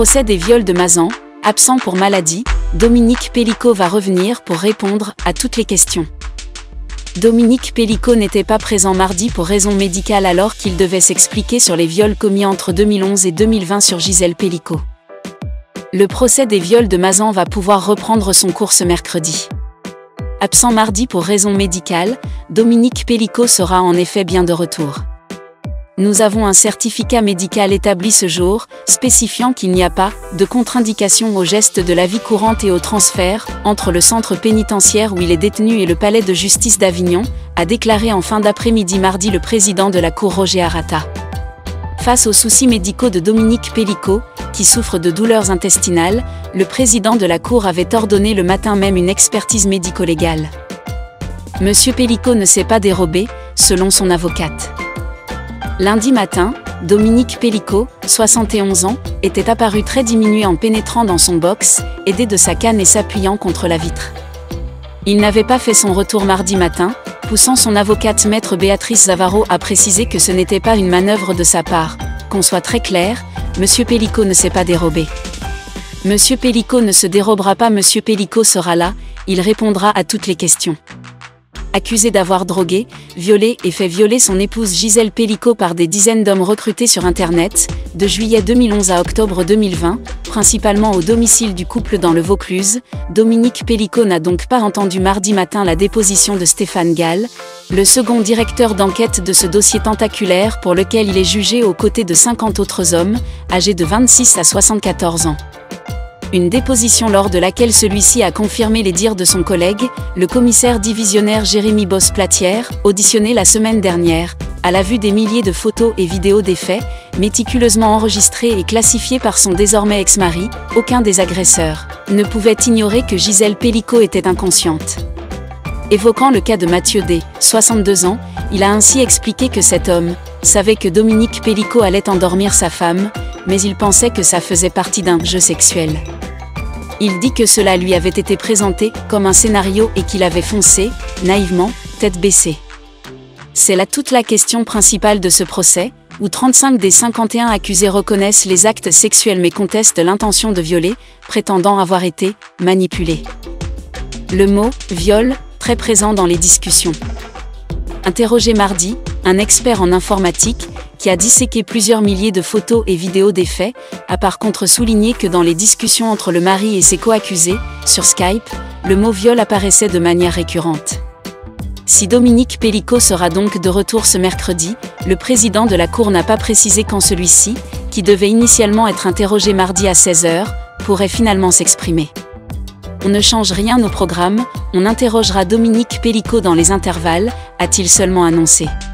procès des viols de Mazan, absent pour maladie, Dominique Pélicaud va revenir pour répondre à toutes les questions. Dominique Pélicaud n'était pas présent mardi pour raison médicale alors qu'il devait s'expliquer sur les viols commis entre 2011 et 2020 sur Gisèle Pelicot. Le procès des viols de Mazan va pouvoir reprendre son cours ce mercredi. Absent mardi pour raison médicale, Dominique Pélicaud sera en effet bien de retour. Nous avons un certificat médical établi ce jour, spécifiant qu'il n'y a pas de contre-indication aux gestes de la vie courante et au transfert entre le centre pénitentiaire où il est détenu et le palais de justice d'Avignon, a déclaré en fin d'après-midi mardi le président de la Cour Roger Arata. Face aux soucis médicaux de Dominique Pélicaud, qui souffre de douleurs intestinales, le président de la Cour avait ordonné le matin même une expertise médico-légale. Monsieur Pélicaud ne s'est pas dérobé, selon son avocate. Lundi matin, Dominique Pélicaud, 71 ans, était apparu très diminué en pénétrant dans son box, aidé de sa canne et s'appuyant contre la vitre. Il n'avait pas fait son retour mardi matin, poussant son avocate maître Béatrice Zavaro à préciser que ce n'était pas une manœuvre de sa part. Qu'on soit très clair, Monsieur Pélicaud ne s'est pas dérobé. Monsieur Pélicaud ne se dérobera pas, Monsieur Pélicaud sera là, il répondra à toutes les questions. Accusé d'avoir drogué, violé et fait violer son épouse Gisèle Pelicot par des dizaines d'hommes recrutés sur Internet, de juillet 2011 à octobre 2020, principalement au domicile du couple dans le Vaucluse, Dominique Pélicaud n'a donc pas entendu mardi matin la déposition de Stéphane Gall, le second directeur d'enquête de ce dossier tentaculaire pour lequel il est jugé aux côtés de 50 autres hommes, âgés de 26 à 74 ans. Une déposition lors de laquelle celui-ci a confirmé les dires de son collègue, le commissaire divisionnaire Jérémy Bosse-Platière, auditionné la semaine dernière, à la vue des milliers de photos et vidéos des faits, méticuleusement enregistrés et classifiés par son désormais ex-mari, aucun des agresseurs ne pouvait ignorer que Gisèle Pelicot était inconsciente. Évoquant le cas de Mathieu D., 62 ans, il a ainsi expliqué que cet homme savait que Dominique Pélicaud allait endormir sa femme, mais il pensait que ça faisait partie d'un jeu sexuel. Il dit que cela lui avait été présenté comme un scénario et qu'il avait foncé, naïvement, tête baissée. C'est là toute la question principale de ce procès, où 35 des 51 accusés reconnaissent les actes sexuels mais contestent l'intention de violer, prétendant avoir été manipulés. Le mot « viol » très présent dans les discussions. Interrogé mardi, un expert en informatique, qui a disséqué plusieurs milliers de photos et vidéos des faits, a par contre souligné que dans les discussions entre le mari et ses co-accusés, sur Skype, le mot viol apparaissait de manière récurrente. Si Dominique Pélicaud sera donc de retour ce mercredi, le président de la Cour n'a pas précisé quand celui-ci, qui devait initialement être interrogé mardi à 16h, pourrait finalement s'exprimer. On ne change rien au programme, on interrogera Dominique Pélicaud dans les intervalles, a-t-il seulement annoncé.